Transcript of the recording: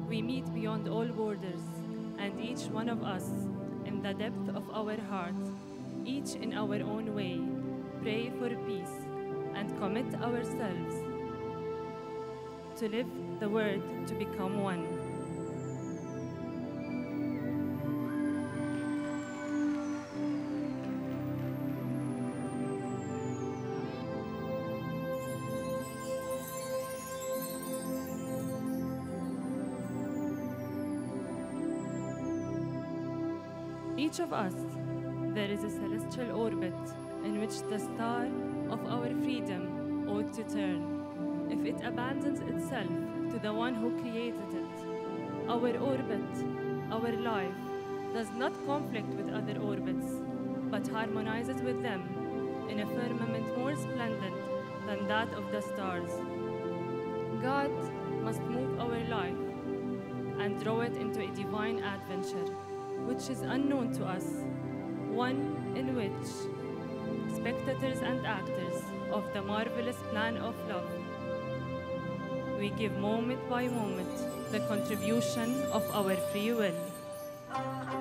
We meet beyond all borders, and each one of us, in the depth of our heart, each in our own way, pray for peace and commit ourselves to live the word to become one. Each of us, there is a celestial orbit in which the star of our freedom ought to turn. If it abandons itself to the one who created it, our orbit, our life, does not conflict with other orbits, but harmonizes with them in a firmament more splendid than that of the stars. God must move our life and draw it into a divine adventure, which is unknown to us, one in which spectators and actors of the marvelous plan of love, we give moment by moment the contribution of our free will.